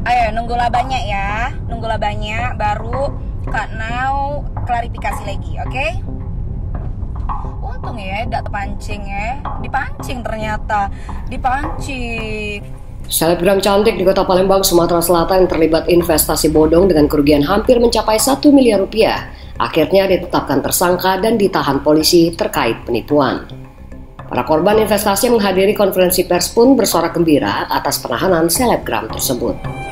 Ayo nunggulah banyak ya, nunggulah banyak baru Kak Nau klarifikasi lagi, oke? Untung ya, tidak terpancing ya, dipancing ternyata, dipancing. Selebgram cantik di Kota Palembang, Sumatera Selatan yang terlibat investasi bodong dengan kerugian hampir mencapai 1 miliar rupiah, akhirnya ditetapkan tersangka dan ditahan polisi terkait penipuan. Para korban investasi yang menghadiri konferensi pers pun bersorak gembira atas penahanan selebgram tersebut.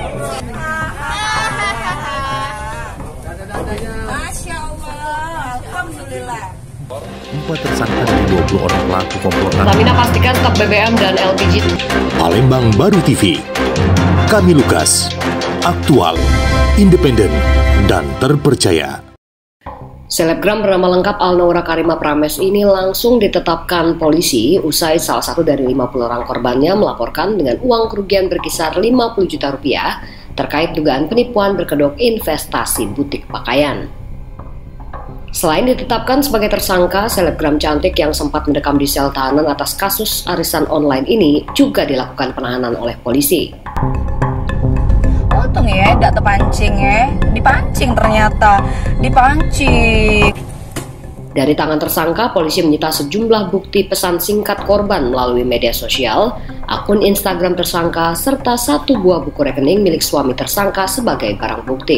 Masya Allah, Alhamdulillah. 4 tersangka dari 20 orang pelaku komplotan. Pertamina pastikan stok BBM dan LPG. Palembang Baru TV. Kami Lukas. Aktual, independen, dan terpercaya. Selebgram bernama lengkap Alnaura Karima Prames ini langsung ditetapkan polisi usai salah satu dari 50 orang korbannya melaporkan dengan uang kerugian berkisar 50 juta rupiah terkait dugaan penipuan berkedok investasi butik pakaian. Selain ditetapkan sebagai tersangka, selebgram cantik yang sempat mendekam di sel tahanan atas kasus arisan online ini juga dilakukan penahanan oleh polisi. Untung ya, tidak terpancing ya, dipancing ternyata, dipancing. Dari tangan tersangka, polisi menyita sejumlah bukti pesan singkat korban melalui media sosial, akun Instagram tersangka, serta 1 buah buku rekening milik suami tersangka sebagai barang bukti.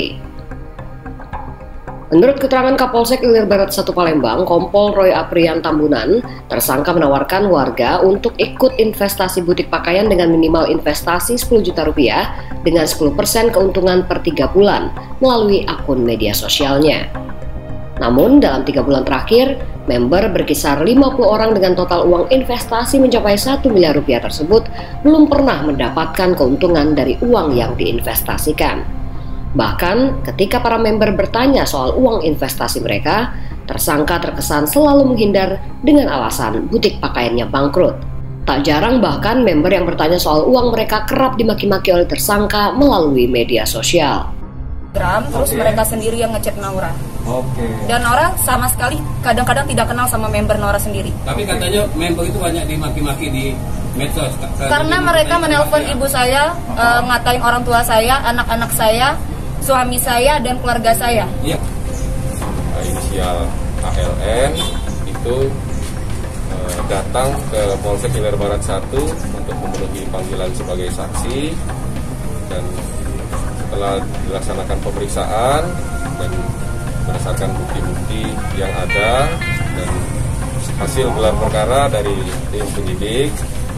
Menurut keterangan Kapolsek Ilir Barat 1 Palembang, Kompol Roy Aprian Tambunan, tersangka menawarkan warga untuk ikut investasi butik pakaian dengan minimal investasi 10 juta rupiah dengan 10% keuntungan per 3 bulan melalui akun media sosialnya. Namun dalam 3 bulan terakhir, member berkisar 50 orang dengan total uang investasi mencapai 1 miliar rupiah tersebut belum pernah mendapatkan keuntungan dari uang yang diinvestasikan. Bahkan ketika para member bertanya soal uang investasi mereka, tersangka terkesan selalu menghindar dengan alasan butik pakaiannya bangkrut. Tak jarang bahkan member yang bertanya soal uang mereka kerap dimaki-maki oleh tersangka melalui media sosial. Terus mereka sendiri yang ngechat Naura. Dan Naura sama sekali kadang-kadang tidak kenal sama member Naura sendiri. Tapi katanya member itu banyak dimaki-maki di medsos. Karena mereka menelpon ibu saya, ngatain orang tua saya, anak-anak saya, suami saya, dan keluarga saya. Iya. Inisial ALN itu datang ke Polsek Ilir Barat 1 untuk memenuhi panggilan sebagai saksi, dan setelah dilaksanakan pemeriksaan dan berdasarkan bukti-bukti yang ada dan hasil gelar perkara dari tim penyidik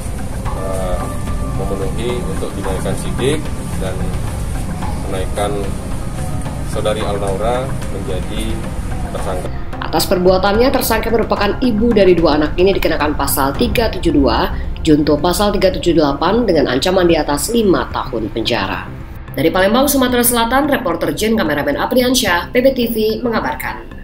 memenuhi untuk dinaikkan sidik dan menaikkan saudari Alnaura menjadi tersangka. Atas perbuatannya, tersangka merupakan ibu dari 2 anak ini dikenakan pasal 372, junto pasal 378 dengan ancaman di atas 5 tahun penjara. Dari Palembang, Sumatera Selatan, reporter Jen Kameramen Apriansyah, PBTV mengabarkan.